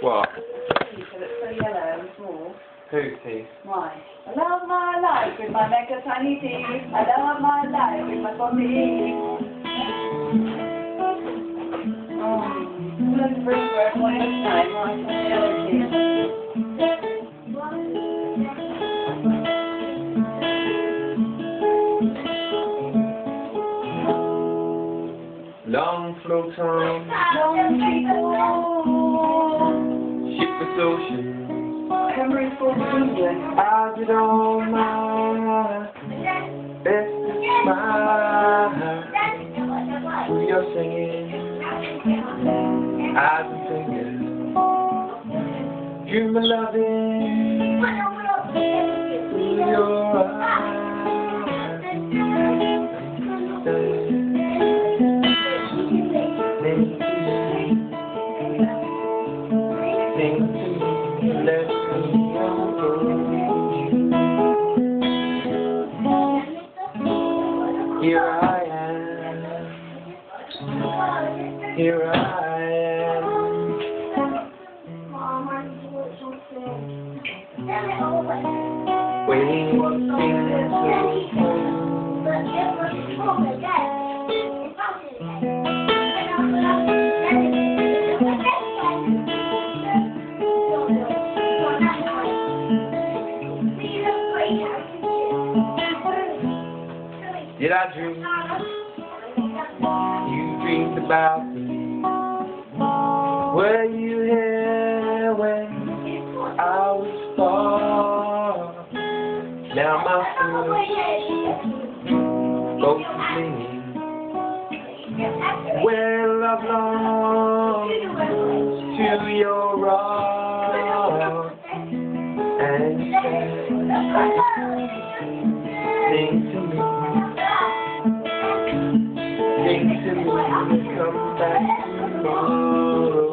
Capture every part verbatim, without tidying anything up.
What? Teeth that look so yellow and small. Whose teeth? Mine. I love my life with my mega tiny teeth. I love my life with my body. Oh, look for it one at a time. Right, my yellow teeth. Long float on, Long people. ship with ocean. Memory for England. I did all my best to smile through your singing, eyes and fingers. Dream of loving through your eyes. Sing to me, let me know. Here I am, here I am, waiting to Did I dream? You dreamed about me. Were you here when I was far? Now my foot both singing. Well, I've longed to your arms and sing to me. Sing to me, come back tomorrow.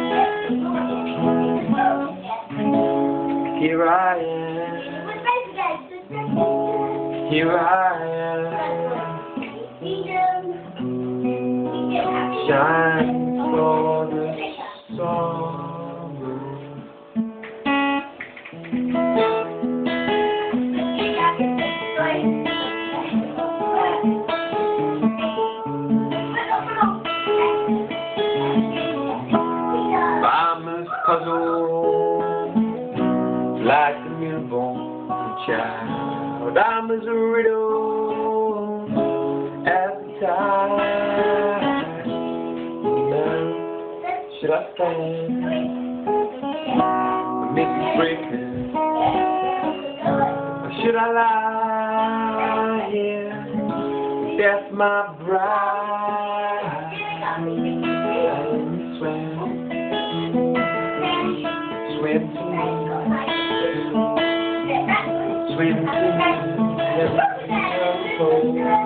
Here I am, here I am, shine for the sorrow. Puzzled like a newborn child. I'm as a riddle at the time. Now, should I stand amid the breakers, or should I lie here? Death, my bride, and swear. Swim to me, swim to me, let me go home.